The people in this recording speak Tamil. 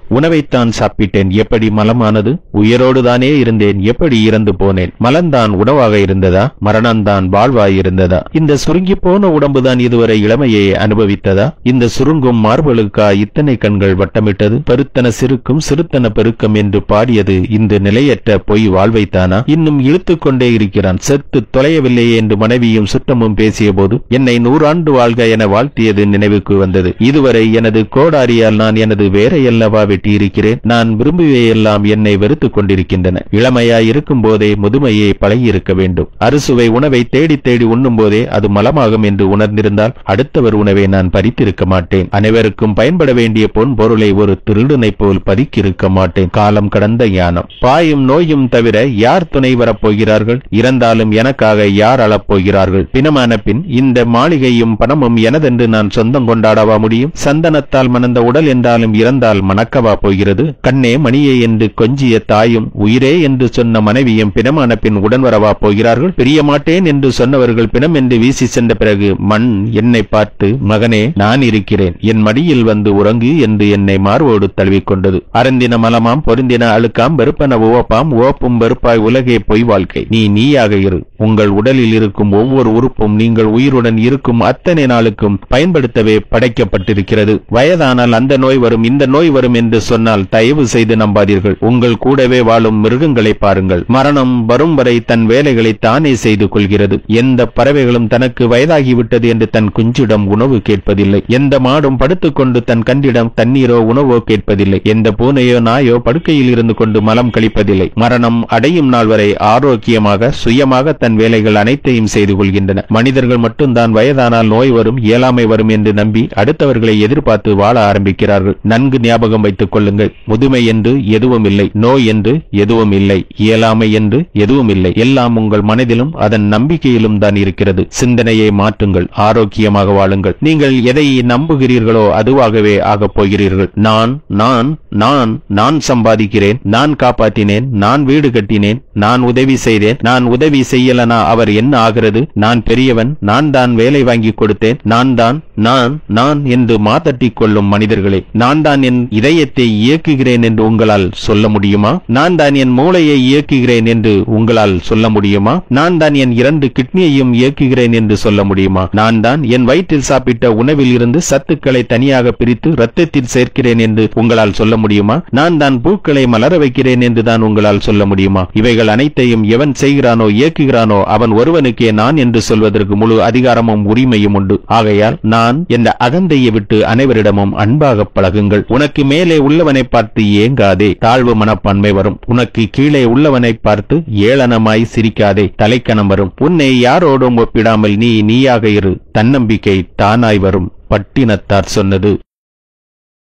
உணவைத்தான் சாப்பிட்டேன், எப்படி மலமானது? உயிரோடுதானே இருந்தேன், எப்படி இறந்து போனேன்? மலம்தான் உணவாக இருந்ததா? மரணம்தான் வாழ்வாய் இருந்ததா? இந்த சுருங்கி போன உடம்புதான் இதுவரை இளமையை அனுபவித்ததா? இந்த சுருங்கும் மார்பலுக்கா இத்தனை கண்கள் வட்டமிட்டது? பெருத்தன சிறுக்கும் சிறுத்தன பெருக்கம் என்று பாடியது இந்த நிலையற்ற பொய் வாழ்வைத்தானா? இன்னும் இழுத்துக் கொண்டே இருக்கிறான். செத்து தொலையவில்லையே என்று மனைவியும் சுற்றமும் பேசிய போது என்னை 100 ஆண்டு வாழ்க என வாழ்த்தியது நினைவுக்கு வந்தது. இதுவரை எனது கோடாரியால் நான் எனது வேரையல்லவா வெட்டியிருக்கிறேன். நான் விரும்புவையெல்லாம் என்னை வெறுத்துக் கொண்டிருக்கின்றன. இளமையாய் இருக்கும் போதே முதுமையை பழகியிருக்க வேண்டும். அறுசுவை உணவை தேடி தேடி உண்ணும் போதே அது மலமாகும் என்று உணர்ந்திருந்தால் அடுத்தவர் உணவை நான் பறித்திருக்க மாட்டேன். அனைவருக்கும் பயன்பட வேண்டிய பொன் பொருளை ஒரு திருடனை போல் பதுக்கியிருக்க மாட்டேன். காலம் கடந்த ஞானம். பாயும் நோயும் தவிர யார் துணை வரப்போகிறார்கள்? இறந்தாலும் எனக்காக யார் அழப்போகிறார்கள்? பிணமான பின் இந்த மாளிகையும் பணமும் எனதென்று நான் சொந்தம் கொண்டாடவா முடியும்? சந்தனத்தால் மணந்த உடல் என்றாலும் இறந்தால் மணக்கவா போகிறது? கண்ணே மணியே என்று கொஞ்சிய தாயும் உயிரே என்று சொன்ன மனைவியும் பிணமான பின் உடன் வரவா போகிறார்கள்? பிரிய மாட்டேன் என்று சொன்னவர்கள் பிணம் என்று வீசி சென்ற பிறகு மண் என்னை பார்த்து, மகனே நான் இருக்கிறேன், என் மடியில் வந்து உறங்கு என்று என்னை மார்போடு தழுவிக்கொண்டது. அருந்தின மலமாம் பொருந்தின அழுக்காம் வெறுப்பன உவப்பாம் உவப்பும் வெறுப்பாய் உலகே பொய் வாழ்க்கை. நீயாக இரு. உங்கள் உடலில் இருக்கும் ஒவ்வொரு உறுப்பும் நீங்கள் உயிருடன் இருக்கும் அத்தனை நாளுக்கும் பயன்படுத்தவே படைக்கப்பட்டிருக்கிறது. வயதானால் அந்த நோய் வரும், இந்த நோய் வரும் என்று சொன்னால் தயவு செய்து நம்பாதீர்கள். உங்கள் கூடவே வாழும் மிருகங்களை பாருங்கள். மரணம் வரும் வரை தன் வேலைகளை தானே செய்து கொள்கிறது. எந்த பறவைகளும் தனக்கு வயதாகிவிட்டது என்று தன் குஞ்சிடம் உணவு கேட்பதில்லை. எந்த மாடும் படுத்துக்கொண்டு தன் கண்டிடம் தண்ணீரோ உணவோ கேட்பதில்லை. எந்த பூனையோ நாயோ படுக்கையில் இருந்து கொண்டு மலம் கழிப்பதில்லை. மரணம் அடையும் நாள் வரை ஆரோக்கியமாக சுயமாக தன் வேலைகள் அனைத்தையும் செய்து கொள்கின்றன. மனிதர்கள் மட்டும்தான் வயதானால் நோய் வரும், இயலாமை வரும் என்று நம்பி அடுத்தவர்களை எதிர்பார்த்து வாழ ஆரம்பிக்கிறார்கள். நன்கு ஞாபகம் வைத்துக் கொள்ளுங்கள். முதுமை என்று எதுவும் இல்லை, நோய் என்று எதுவும் இல்லை, இயலாமை என்று எதுவும் இல்லை. எல்லாம் உங்கள் மனதிலும் அதன் நம்பிக்கையிலும் தான் இருக்கிறது. சிந்தனையை மாற்றுங்கள், ஆரோக்கியமாக வாழுங்கள். நீங்கள் எதை நம்புகிறீர்களோ அதுவாகவே ஆகப் போகிறீர்கள். நான் நான் நான் நான் சம்பாதிக்கிறேன், நான் காப்பாற்றினேன், நான் வீடு கட்டினேன், நான் உதவி செய்தேன், நான் உதவி செய்யலனா அவர் என்ன ஆகிறது? நான் பெரியவன், நான் தான் வேலை வாங்கி கொடுத்தேன், நான் தான் நான் என்று மாத்தட்டிக் கொள்ளும் மனிதர்களே, நான் தான் என் இதயத்தை இயக்குகிறேன் என்று உங்களால் சொல்ல முடியுமா? நான் தான் என் மூளையை இயக்குகிறேன் என்று உங்களால் சொல்ல முடியுமா? நான் தான் என் 2 கிட்னியையும் இயக்குகிறேன் என்று சொல்ல முடியுமா? நான் தான் என் வயிற்றில் சாப்பிட்ட உணவில் இருந்து சத்துக்களை தனியாக பிரித்து ரத்தத்தில் சேர்க்கிறேன் என்று உங்களால் சொல்ல முடியுமா? நான் தான் பூக்களை மலர வைக்கிறேன் என்று தான் உங்களால் சொல்ல முடியுமா? இவைகள் அனைத்தையும் எவன் செய்கிறானோ இயக்குகிறானோ அவன் ஒருவனுக்கே நான் என்று சொல்வதற்கு முழு அதிகாரமும் உரிமையும் உண்டு. ஆகையால் நான் என்ற அகந்தையை விட்டு அனைவரிடமும் அன்பாக பழகுங்கள். உனக்கு மேலே உள்ளவனை பார்த்து ஏங்காதே, தாழ்வு மனப்பான்மை வரும். உனக்கு கீழே உள்ளவனை பார்த்து ஏளனமாய் சிரிக்காதே, தலைக்கணம் வரும். உன்னை யாரோடும் ஒப்பிடாமல் நீயாக இரு, தன்னம்பிக்கை தானாய் வரும். பட்டினத்தார் சொன்னது.